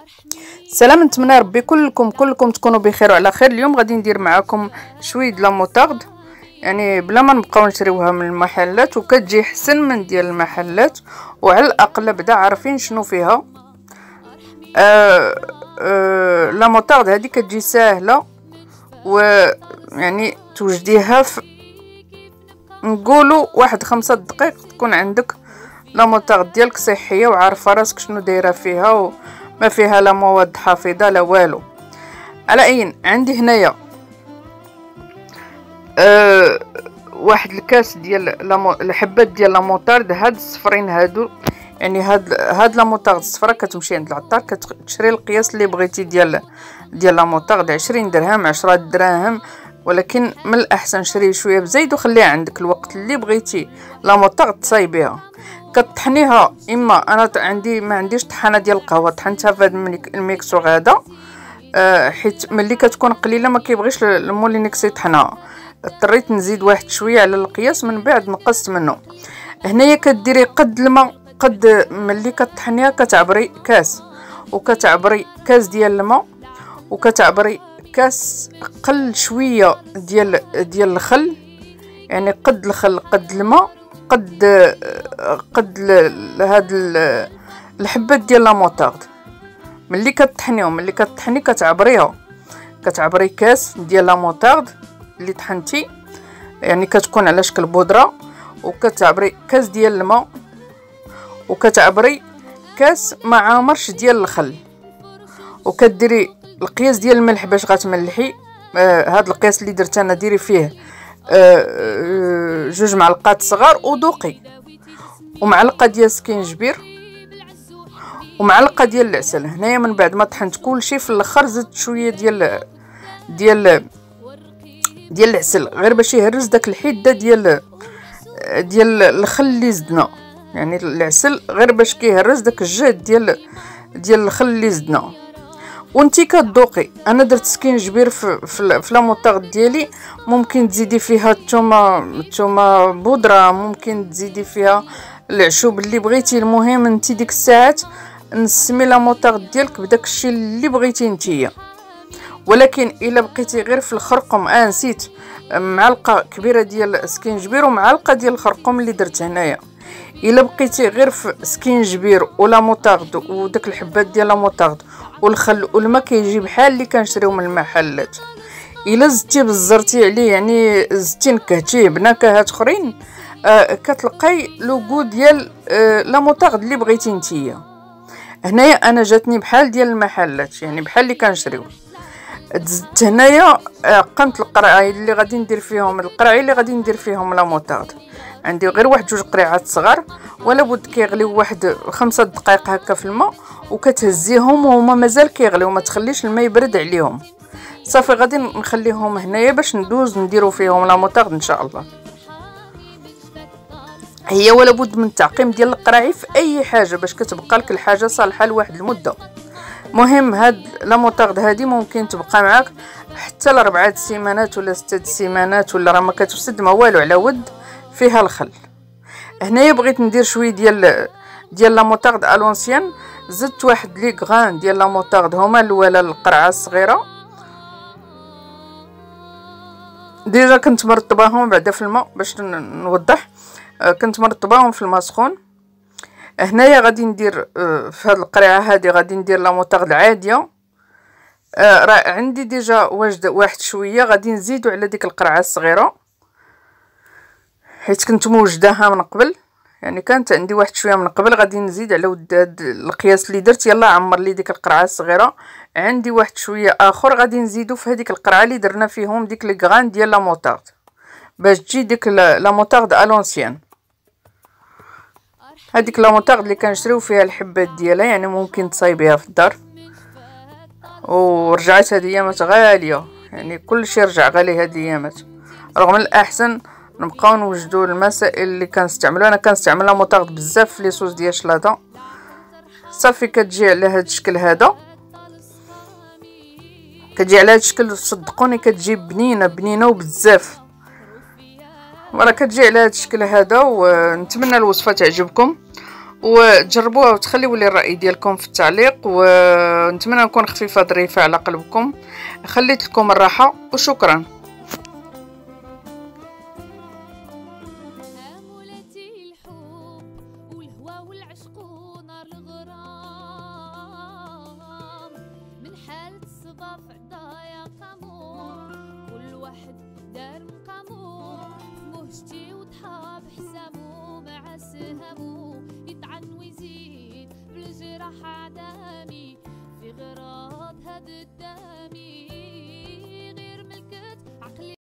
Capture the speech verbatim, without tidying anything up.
سلام، نتمنى ربي كلكم كلكم تكونوا بخير وعلى خير. اليوم غادي ندير معكم شويه د لا موطارد، يعني بلا ما نبقاو نشريوها من المحلات، وكتجي حسن من ديال المحلات، وعلى الاقل بدا عارفين شنو فيها. آه آه لا موطارد هذه كتجي ساهله، ويعني توجديها في نقولوا واحد خمسة دقائق تكون عندك لا موطارد ديالك صحيه وعارفه راسك شنو دايره فيها، وما فيها لا مواد حافظه لا والو. على اين عندي هنايا أه واحد الكاس ديال الحبات ديال لا موطارد، هاد الصفرين هادو، يعني هاد هاد لا موطارد الصفراء كتمشي عند العطار كتشري القياس اللي بغيتي ديال ديال لا موطارد، عشرين درهم عشرة دراهم، ولكن من الاحسن شري شويه بزيد وخليها عندك الوقت اللي بغيتي لا موطارد تصايبيها. كطحنيها، اما انا عندي ما عنديش طحانه ديال القهوه، طحنتها في هذا الميكسور هذا، أه حيت ملي كتكون قليله ما كيبغيش المولينكس يطحنها، اضطريت نزيد واحد شويه على القياس، من بعد نقصت منه. هنايا كديري قد الماء، قد ملي كطحنيها كتعبري كاس، وكتعبري كاس ديال الماء، وكتعبري كاس قل شويه ديال ديال الخل، يعني قد الخل قد الماء قد قد هاد الحبات ديال لا موطارد. ملي كطحنيهم ملي كطحني كتعبريها، كتعبري كاس ديال لا موطارد اللي طحنتي، يعني كتكون على شكل بودره، وكتعبري كاس ديال الماء، وكتعبري كاس ما عامرش ديال الخل، وكديري القياس ديال الملح باش غتملحي. آه هاد القياس اللي درت انا ديري فيه آه جوج معلقات صغار وذوقي، ومعلقه ديال سكينجبير، ومعلقه ديال العسل. هنايا من بعد ما طحنت كلشي في الاخر زدت شويه ديال ديال ديال العسل، غير باش يهرس داك الحده ديال ديال الخل اللي زدنا، يعني العسل غير باش كيهرس داك الجهد ديال ديال الخل اللي زدنا. وانتي كتذوقي، انا درت سكينجبير في في, في لا موطارد ديالي، ممكن تزيدي فيها الثومه الثومه بودره، ممكن تزيدي فيها العشوب اللي بغيتي، المهم انتي ديك الساعات نسمي لا موطارد ديالك بداك الشيء اللي بغيتي نتيا. ولكن الا بقيتي غير في الخرقم، اه نسيت معلقه كبيره ديال سكينجبير ومعلقه ديال الخرقم اللي درت هنايا. الا بقيتي غير في سكينجبير ولا موطارد وداك الحبات ديال لا موطارد والخل والماء، كيجي بحال اللي كنشريو من المحلات. الا زدتي بزرتي عليه، يعني زدتي نكهتيه بنكهات اخرين، آه كتلقاي لوغو ديال آه لا موطارد اللي بغيتي نتيا. هنايا انا جاتني بحال ديال المحلات، يعني بحال اللي كنشريو. زدت هنايا آه قمت القرعه اللي غادي ندير فيهم القرعي اللي غادي ندير فيهم لا موطارد، عندي غير واحد جوج قريعات صغار، ولا بد كيغليو واحد خمسة دقائق هكا في الماء، وكتهزيهم وهما مازال كيغليو، ما تخليش الماء يبرد عليهم. صافي غادي نخليهم هنايا باش ندوز نديرو فيهم لا موطارد ان شاء الله. هي ولا بد من التعقيم ديال القراعي في اي حاجه باش كتبقى لك الحاجه صالحه لواحد المده. مهم هاد لا موطارد هادي ممكن تبقى معاك حتى لأربعة سيمانات ولا ستة سيمانات، ولا راه ما كتفسد ما والو، على ود فيها الخل. هنايا بغيت ندير شويه ديال ديال لا موطارد الونسيان، زدت واحد لي غران ديال لا موطارد هما الاولى القرعه الصغيره، ديجا كنت مرطباهم بعدا في الماء باش نوضح، كنت مرطباهم في الماء سخون. هنايا غادي ندير في هاد القرعه هادي غادي ندير لا موطارد العاديه، راه عندي ديجا واجد واحد شويه، غادي نزيدو على ديك القرعه الصغيره حيت كنت موجداها من قبل، يعني كانت عندي واحد شويه من قبل، غادي نزيد على ود هاد القياس اللي درت. يلا عمر لي ديك القرعه الصغيره، عندي واحد شويه اخر غادي نزيدو في هذيك القرعه اللي درنا فيهم ديك لي غران ديال لا موطارد، باش تجي ديك لا موطارد الونسيان. هذيك لا موطارد اللي كنشريو فيها الحبات ديالها، يعني ممكن تصايبيها في الدار. ورجعت هاد ايامات غاليه، يعني كلشي رجع غالي هاد الايامات، رغم الاحسن نبقاو نوجدوا المسائل اللي كنستعملوا. انا كنستعمل لا موطارد بزاف في لي صوص ديال الشلاضه. صافي كتجي على هاد الشكل هذا، كتجي على هاد الشكل، صدقوني كتجي بنينه بنينه وبزاف، وراه كتجي على هاد الشكل هذا. ونتمنى الوصفه تعجبكم، وتجربوها وتخليوا لي الراي ديالكم في التعليق، ونتمنى نكون خفيفه ظريفه على قلبكم. خليت لكم الراحه وشكرا. من حالة الصبا في عدايا قامور كل واحد